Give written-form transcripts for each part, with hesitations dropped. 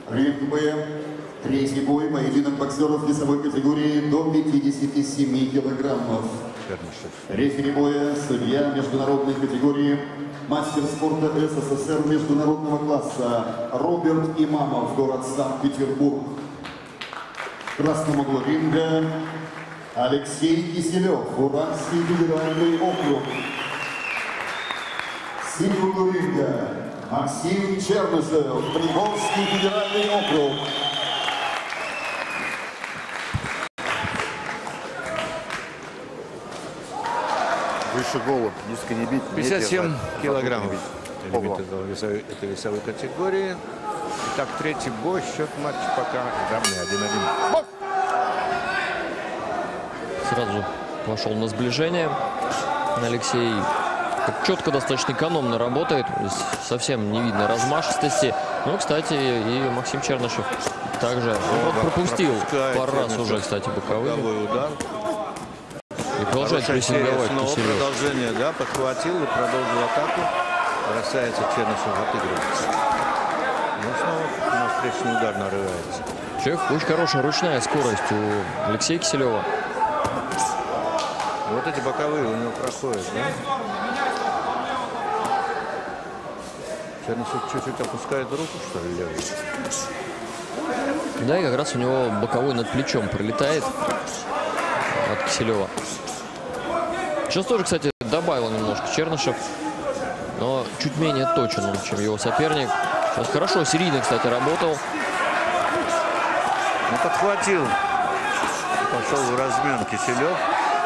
Ринг Б. Третий бой. Поединок боксеров весовой категории до 57 килограммов. Рефери боя, судья международной категории, мастер спорта СССР международного класса Роберт Имамов, город Санкт-Петербург. В красном углу ринга Алексей Киселев, Уральский федеральный округ. В синем углу ринга Максим Чернышев, Приморский федеральный округ. Выше голову, диска не бить. 57 килограммов. Это весовой категории. Итак, третий бой. Счет матча пока равный 1-1. Сразу пошел на сближение. Алексей четко, достаточно экономно работает. Совсем не видно размашистости. Но, кстати, и Максим Чернышев также пропустил пару раз уже, кстати, боковой удар. И продолжает прессинговать Киселев. Продолжение, да, подхватил и продолжил атаку. Бросается Чернышев, отыгрывается. Ну, снова на встречный удар нарывается. Очень хорошая ручная скорость у Алексея Киселева. Вот эти боковые у него проходят, да? Чернышев чуть-чуть опускает руку, что ли, левую. Да, и как раз у него боковой над плечом пролетает от Киселева. Сейчас тоже, кстати, добавил немножко Чернышев, но чуть менее точен, чем его соперник. Сейчас хорошо, серийно, кстати, работал. Ну, подхватил. Пошел в размен Киселев.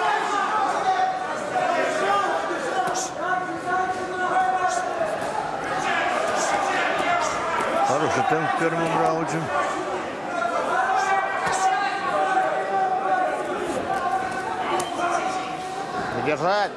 Хороший темп в первом раунде. Держать.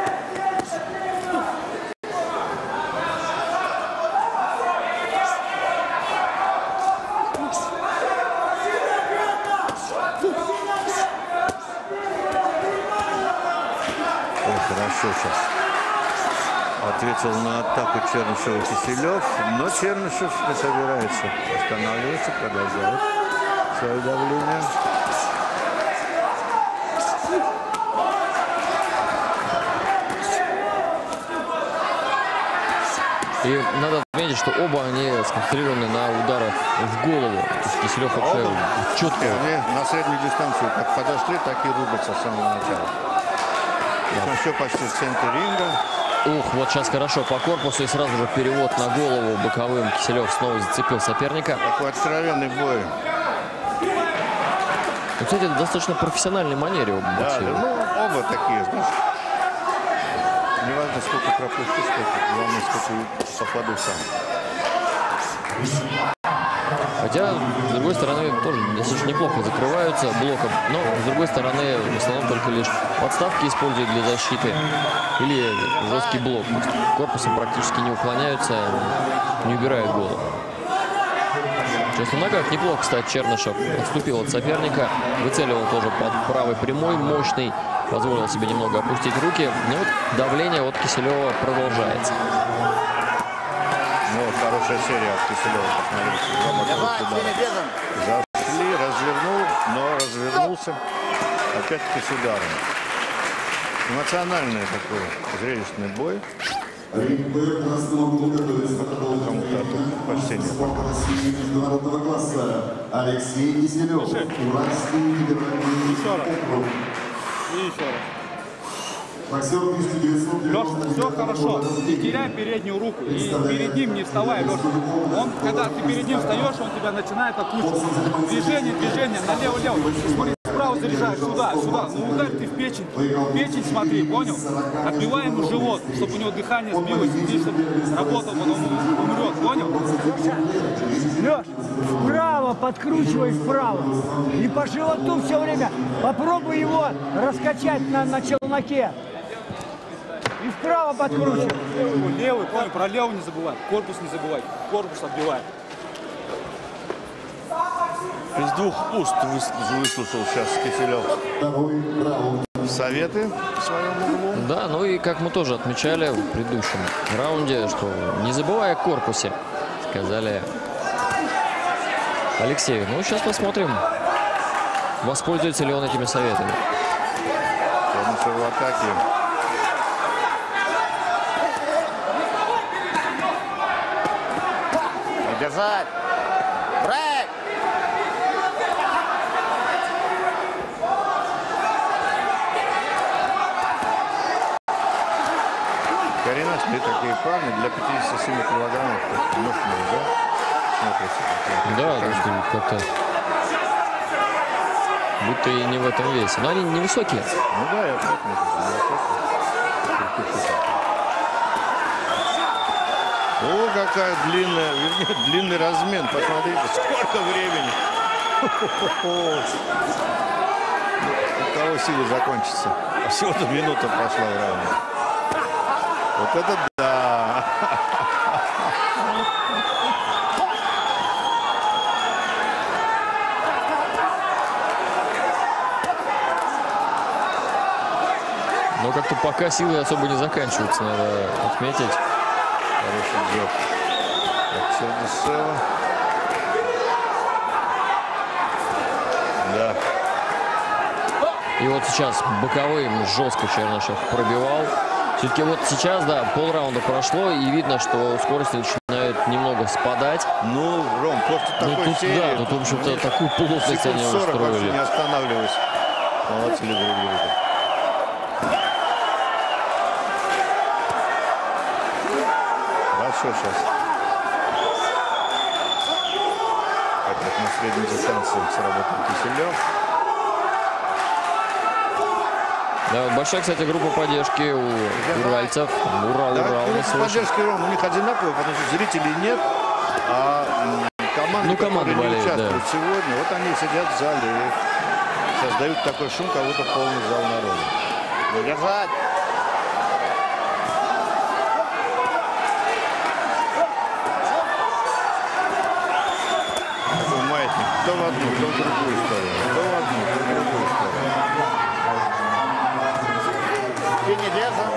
Хорошо сейчас ответил на атаку Чернышева Киселев, но Чернышев не собирается останавливаться, продолжает свое давление. И надо отметить, что оба они сконцентрированы на ударах в голову. То есть Киселев вообще четко. Они на среднюю дистанцию как подошли, так и рубятся с самого начала. Да. Все почти в центре ринга. Ух, вот сейчас хорошо по корпусу и сразу же перевод на голову боковым. Киселев снова зацепил соперника. Такой откровенный бой. Ну, кстати, это достаточно профессиональной манере оба боксируют. Да, ну оба такие, знаешь. Неважно, сколько пропущу, сколько, главное, сколько попаду сам. Хотя, с другой стороны, тоже достаточно неплохо закрываются блоком. Но, с другой стороны, в основном только лишь подставки используют для защиты. Или жесткий блок. Корпусом практически не уклоняются, не убирают голову. Сейчас на ногах неплохо, кстати, Чернышев отступил от соперника. Выцеливал тоже под правой прямой, мощный. Позволил себе немного опустить руки. Но вот давление от Киселева продолжается. Ну, вот хорошая серия от Киселева. Посмотрите. Зашли, развернул, но развернулся опять-таки с ударом. Эмоциональный такой зрелищный бой. Ринг Б. Красного угла готовится продолжить почти нет. международного класса Алексей Киселев, Уральский федеральный округ. И еще раз. Боксер 1990. Леша, все хорошо. Не теряй переднюю руку. И перед ним не вставай, Леша. Он, когда ты перед ним встаешь, он тебя начинает откручивать. Движение, налево-лево. Смотри, справа заряжаешь, сюда. Ну ударь ты в печень. Печень смотри, понял? Отбивай ему живот, чтобы у него дыхание сбилось. Иди, чтобы работал, потом умрет, понял? Леш, вправо, подкручивай вправо. И по животу все время. Попробуй его раскачать на челноке. И вправо подкручивай. Левый, понял, про левый не забывай. Корпус не забывай. Корпус отбивай. Из двух уст выслушал сейчас Киселев советы в своем углу. Да, ну и как мы тоже отмечали в предыдущем раунде, что не забывая о корпусе, сказали Алексей. Ну, сейчас посмотрим, воспользуется ли он этими советами. Чернышев в атаке. Держать. Брейк. Коренастые такие парни для 57 килограммов. Мощные, да? Смотрится. Да, то есть как-то будто и не в этом весе. Но они невысокие. Ну да, я так О, какая длинная, вернее, длинный размен. Посмотрите, сколько времени. У кого силы закончится. Всего-то минута прошла в раунде. Вот это да. Но как-то пока силы особо не заканчиваются, надо отметить. Хороший джеб от Чернышева. Да. И вот сейчас боковым жестко Чернышев пробивал. Все-таки вот сейчас, да, полраунда прошло, и видно, что скорости начинают немного спадать. Ну, Ром, после Ну, такой тут, серии... да, тут, в общем-то, такую плотность секунд они 40 вообще устроили. не останавливаясь. Молодцы, люди. Хорошо сейчас. Опять на средней дистанции сработал Киселев. Да, вот большая, кстати, группа поддержки у уральцев. Ура, Да, ура, у нас очень. поддержки, Ром, у них одинаковые, потому что зрителей нет, а команды, Ну, команды которые не болеют, участвуют да. сегодня, вот они сидят в зале и создают такой шум, как будто полный зал народа. Держать. Маятник, то в одну, то в другую сторону, то в одну, то в другую сторону. Ты не держишь.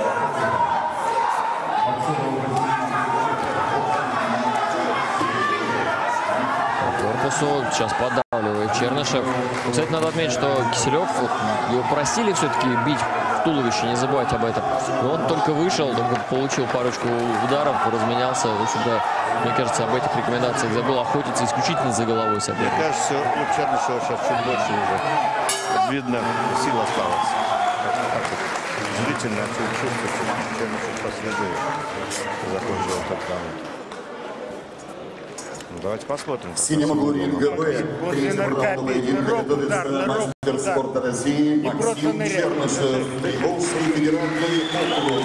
Корпусу сейчас поддавливает Чернышев. Кстати, надо отметить, что Киселев, его просили все-таки бить в туловище, не забывать об этом. Но он только вышел, только получил парочку ударов, разменялся. В общем-то, мне кажется, об этих рекомендациях забыл, охотиться исключительно за головой Мне соперника. кажется, у Чернышева сейчас чуть больше уже. Видно, сил осталось. Так вот, зрительно чувствуется, что Чернышев последует. Закончил этот раунд. Ну, давайте посмотрим. В синем углу ринга Б. Третьего раунда поединка готовится мастер спорта России Максим Чернышев. Приволжский федеральный округ.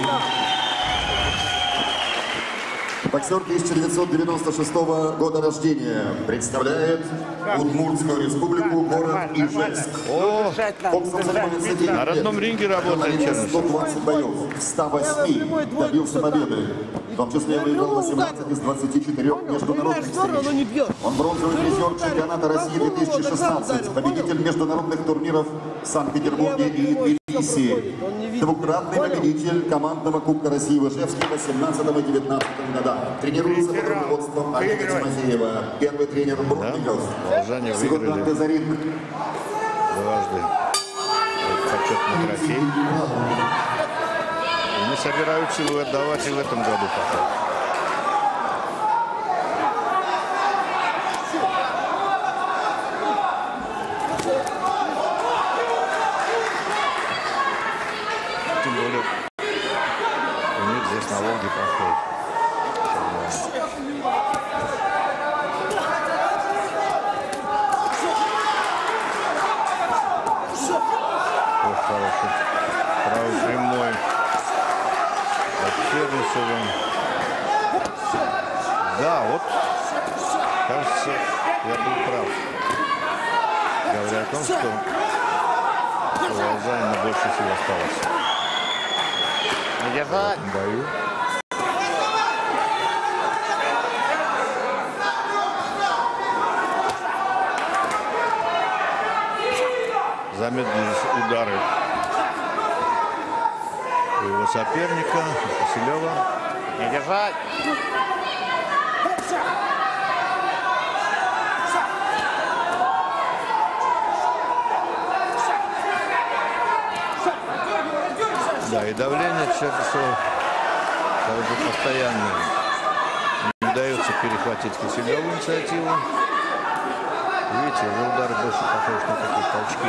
Боксер 1996 года рождения. Представляет Удмуртскую республику, город Ижевск. О, Боксом занимается 9 лет. на родном ринге работает Провел Чернышев. 120 боев, 108 добился победы. В том числе выиграл 18 из 24 международных встреч. Он бронзовый призер чемпионата России 2016, победитель международных турниров в Санкт-Петербурге и Тбилиси. Двукратный победитель командного Кубка России в Ижевске 18 и 19 годах. Тренируется под руководством Олега Тимофеева. Первый тренер Бронников. Волжане выиграли дважды почетный трофей. И не собираются его отдавать и в этом году пока. Тем более у них здесь на Волге проходит. Очень хороший. Правый прямой. От Чернышева. Да, вот, кажется, я был прав. Говоря о том, что у Волжанина больше сил осталось. Не держать. В бою. Замедлились удары у его соперника, Киселева. Не держать. Да, и давление Чернышева также постоянное. Не удается перехватить Киселеву инициативу. Видите, уже удар больше похож на такие толчки.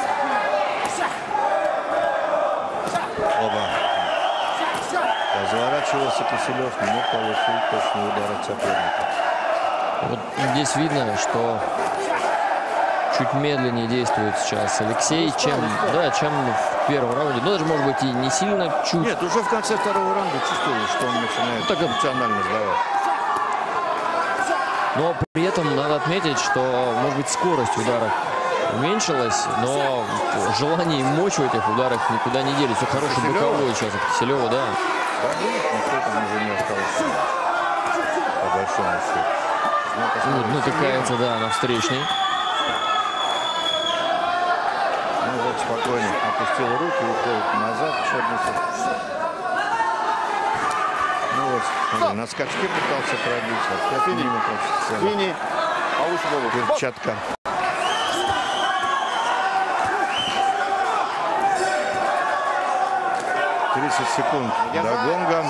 Оба. Разворачивался Киселев, не мог получить точный удар от соперника. Вот здесь видно, что чуть медленнее действует сейчас Алексей, чем в первом раунде. Ну, даже, может быть, и не сильно чуть. Нет, уже в конце второго раунда чувствовали, что он начинает так эмоционально сдавать. Но при этом надо отметить, что, может быть, скорость ударов уменьшилась, но желание и мощь в этих ударах никуда не делись. Все хороший боковой сейчас от Киселева, да. Да, никто там уже не остался, по большому счету. Натыкается, да, на встречный. Ну вот спокойно опустил руки, уходит назад Чернышев. Ну вот, смотри, на скачке пытался пробить. Опять мимо Фини, повыше голову. перчатка. — 30 секунд до гонга.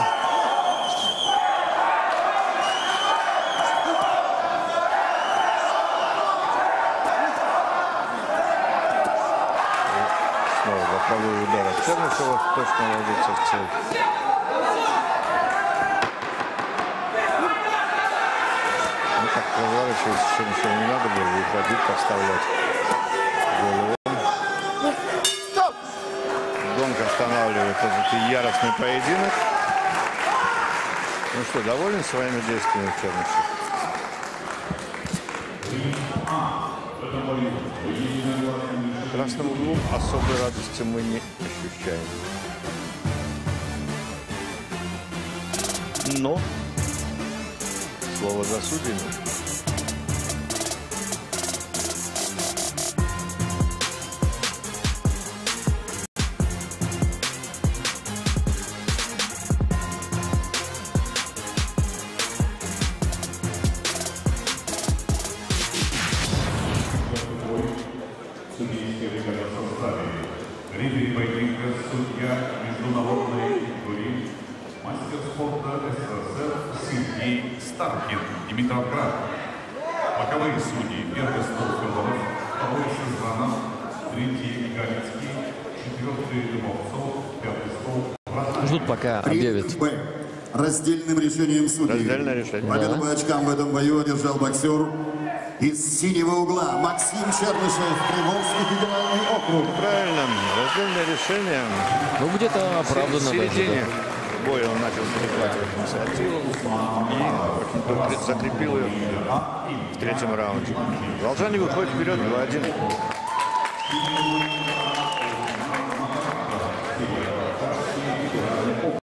Снова боковой удар от Чернышева, точно ложится в цель. Ну так разворачивается Чернышеву, не надо было выходить, подставлять голову. Гонг останавливает этот яростный поединок. Ну что, доволен своими действиями Чернышев? В красном углу особой радости мы не ощущаем. Но слово за судьями. Рефери поединка судья международной категории, мастер спорта СССР Сергей Старкин, Димитровград. Боковые судьи: первый стол Федоров, второй Шизанов, третий Галицкий, четвертый Дубовцов, пятый стол. Ждут, пока объявят. Раздельным решением судей. Раздельное решение. Победу по очкам в этом бою одержал боксер из синего угла Максим Чернышев, Приволжский федеральный округ. Правильно, раздельное решение. Ну, где-то В оправданно даже, середине да. боя он начал перехватывать инициативу и, в общем-то, закрепил ее в третьем раунде. Волжанин выходит вперед 2-1.